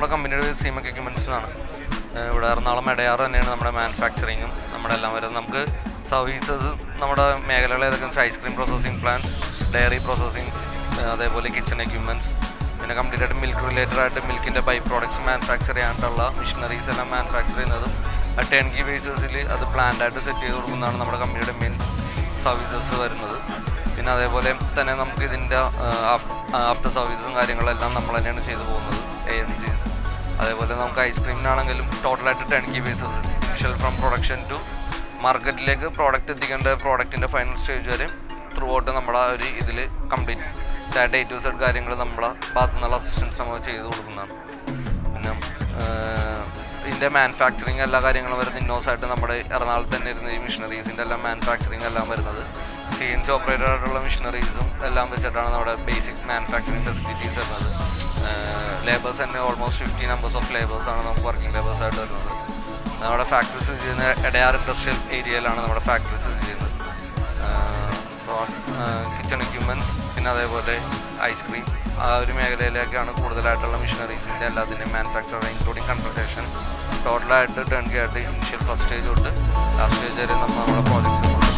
നമ്മുടെ കമ്പനിയുടെ സീമക് എക്യുപ്മെൻറ്റ്സിനാണ്. ഇവിടെ എറണാകുളം എടയാറ് തന്നെയാണ് നമ്മുടെ മാനുഫാക്ചറിങ്ങും നമ്മുടെ എല്ലാം വരുന്നത്. നമുക്ക് സർവീസസ് നമ്മുടെ മേഖലകൾ ഏതൊക്കെ ice cream processing plants, dairy processing, അതേപോലെ കിച്ചൺ എക്യുപ്മെൻറ്റ്സ്, പിന്നെ കംപ്ലീറ്റ് ആയിട്ട് മിൽക്ക് റിലേറ്റഡ് ആയിട്ട് മിൽക്കിൻ്റെ ബൈ പ്രോഡക്ട്സ് മാനുഫാക്ചർ ചെയ്യാനുള്ള മെഷീനറീസ് എല്ലാം മാനുഫാക്ചർ ചെയ്യുന്നതും ടേൺകി ബേസിസിൽ അത് പ്ലാന്റായിട്ട് സെറ്റ് ചെയ്ത് കൊടുക്കുന്നതാണ് നമ്മുടെ കമ്പനിയുടെ മെയിൻ സർവീസസ് വരുന്നത്. പിന്നെ അതേപോലെ തന്നെ നമുക്ക് ഇതിൻ്റെ ആഫ്റ്റർ സർവീസും കാര്യങ്ങളെല്ലാം നമ്മൾ തന്നെയാണ് ചെയ്തു പോകുന്നത്, ANCs. അതേപോലെ നമുക്ക് ഐസ്ക്രീമിനാണെങ്കിലും ടോട്ടലായിട്ട് turnkey basis, initial from production to മാർക്കറ്റിലേക്ക് പ്രോഡക്റ്റ് എത്തിക്കേണ്ട പ്രോഡക്റ്റിൻ്റെ ഫൈനൽ സ്റ്റേജ് വരെ ത്രൂ ഔട്ട് നമ്മുടെ ഒരു ഇതിൽ കംപ്ലീറ്റ് A to Z കാര്യങ്ങൾ നമ്മളെ ഭാഗത്തു നിന്നുള്ള അസിസ്റ്റൻസ് നമ്മൾ ചെയ്ത് കൊടുക്കുന്നതാണ്. പിന്നെ ഇതിൻ്റെ മാനുഫാക്ചറിങ് എല്ലാ കാര്യങ്ങളും വരുന്നത് ഇന്നോസായിട്ട് നമ്മുടെ എറണാകുളത്ത് തന്നെ ഇരുന്ന ഈ മെഷീനറീസിൻ്റെ എല്ലാം മാനുഫാക്ചറിങ് എല്ലാം വരുന്നത് CNC ഓപ്പറേറ്റഡ് ആയിട്ടുള്ള മെഷീനറീസും എല്ലാം വെച്ചിട്ടാണ് നമ്മുടെ ബേസിക് മാനുഫാക്ചറിങ് ഫെസിലിറ്റീസ് വരുന്നത്. ലേബേഴ്സ് തന്നെ ഓൾമോസ്റ്റ് 50 numbers ഓഫ് ലേബേഴ്സാണ് നമുക്ക് വർക്കിംഗ് ലേബേഴ്സായിട്ട് വരുന്നത്. നമ്മുടെ ഫാക്ടറി സ്ഥിതി ചെയ്യുന്ന എടയാർ ഇൻഡസ്ട്രിയൽ ഏരിയയിലാണ് നമ്മുടെ ഫാക്ടറി സ്ഥിതി ചെയ്യുന്നത്. കിച്ചൺ എക്യുപ്മെൻറ്റ്സ് പിന്നെ അതേപോലെ ഐസ്ക്രീം ആ ഒരു മേഖലയിലേക്കാണ് കൂടുതലായിട്ടുള്ള മെഷീനറീസിൻ്റെ എല്ലാത്തിൻ്റെയും മാനുഫാക്ചർ ഇൻക്ലൂഡിങ് കൺസൾട്ടേഷൻ ടോട്ടലായിട്ട് ടേൺകി ആയിട്ട് ഇനിഷ്യൽ ഫസ്റ്റ് സ്റ്റേജ് തൊട്ട് ലാസ്റ്റ് സ്റ്റേജ് വരെ നമ്മുടെ പ്രോജക്ട്സ്